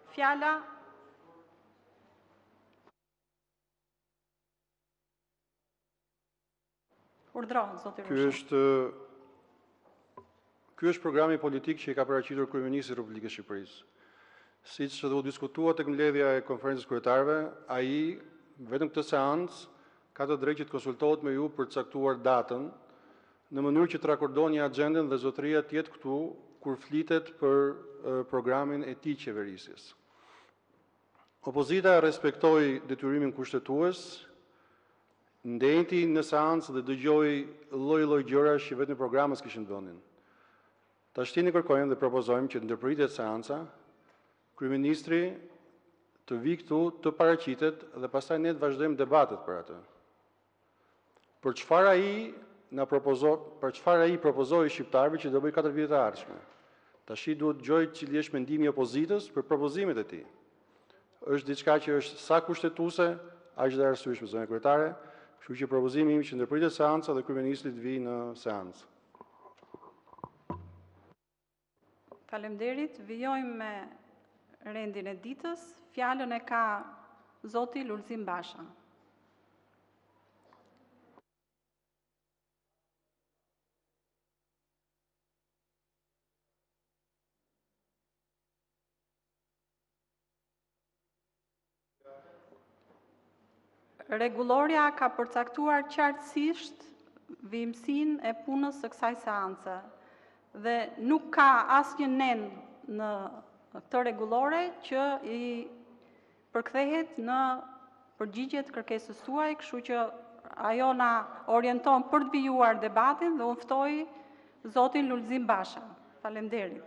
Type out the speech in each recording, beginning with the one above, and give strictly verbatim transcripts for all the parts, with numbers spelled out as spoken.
Fjala urdhro, zoti Ky Rushaj. është Ky është programi politik që i ka paraqitur kryeministri i Republikës së Shqipërisë. Siç do u diskutua tek mbledhja e konferencës kryetarëve, ai vetëm këtë seancë ka të drejtë që të konsultohet me ju për të caktuar datën, në mënyrë që të rakordoni agjendën dhe zotëria të jetë këtu kur flitet për uh, programin e tij qeverisës. Opozita respektoi detyrimin kushtetues, ndenti në seancë dhe dëgjoi lloj-lloj gjërash që vetëm programës kishin vendin. Tashti ne kërkojmë dhe propozojmë që të ndërpritet seanca, kryeministri të vi këtu të paraqitet dhe pastaj ne të vazhdojmë debatet për atë. Për çfarë ai na propozoi, për çfarë ai propozoi shqiptarëve që do bëj katër vite të ardhshme. Tashi duhet dëgjoj cili është mendimi i opozitës për propozimet e tij. Është diçka që është sa kushtetuese, aq dhe arsyeshme, zonë kryetare, kështu që propozimi im që ndërpritet seanca dhe kryeministri të vijë në seancë. Faleminderit. Vijojmë me rendin e ditës. Fjalën e ka zoti Lulzim Basha. Rregulloria ka përcaktuar qartësisht vimësinë e punës së kësaj seance dhe nuk ka asnjë nen në këtë rregullore që i përkthehet në përgjigje të kërkesës tuaj, kështu që ajo na orienton për të vijuar debatin dhe unë ftoj zotin Lulzim Basha. Faleminderit.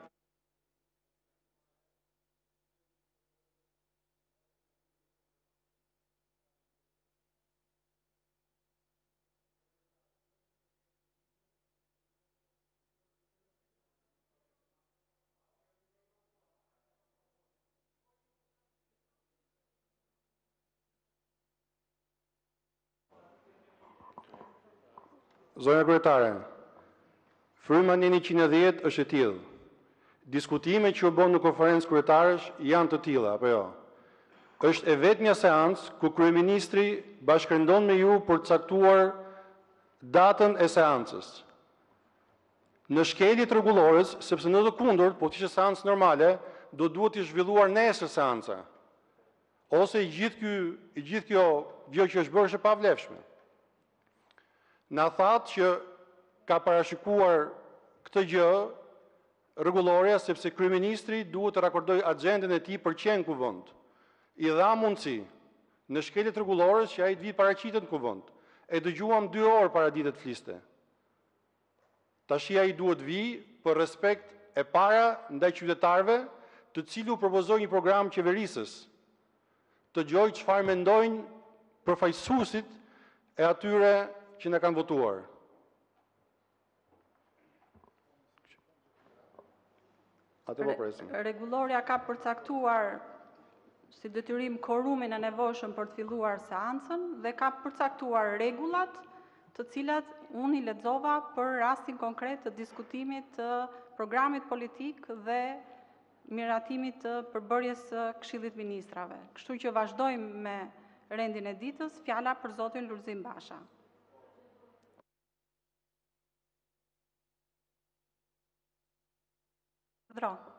Zonja kryetare, fryma një njëqind e dhjetë është e tillë. Diskutimet që u bën në konferencë kryetarësh janë të tilla, apo jo? Është e vetmja seancë ku kryeministri bashkëndon me ju për të caktuar datën e seancës. Në shkeljet rregullores, sepse në të kundërt, po të ishte seancë normale, do duhet të zhvilluar nesër seanca. Ose i gjithë ky, i gjithë kjo gjë që është bërë është e pavlefshme. Na thatë që ka parashikuar këtë gjë rregulloria sepse kryeministri duhet të rakordoj agjendën e tij për qenë kuvend. I dha mundësi në shkeljet rregullore që ai të vi paraqitet në kuvend. E dëgjuam dy orë para ditës të fliste. Tashi ai duhet vi për respekt e para ndaj qytetarëve, të cilë u propozoi një program qeverisës. Të dëgjoj çfarë mendojnë përfaqësuesit e atyre që na kanë votuar. Atë po presim. Rregulloria ka përcaktuar si detyrim korumin e nevojshëm për të filluar seancën dhe ka përcaktuar rregullat të cilat unë i lexova për rastin konkret të diskutimit të programit politik dhe miratimit të përbërjes së Këshillit Ministrave. Kështu që vazhdojmë me rendin e ditës, fjala për zotin Lulzim Basha. Dro.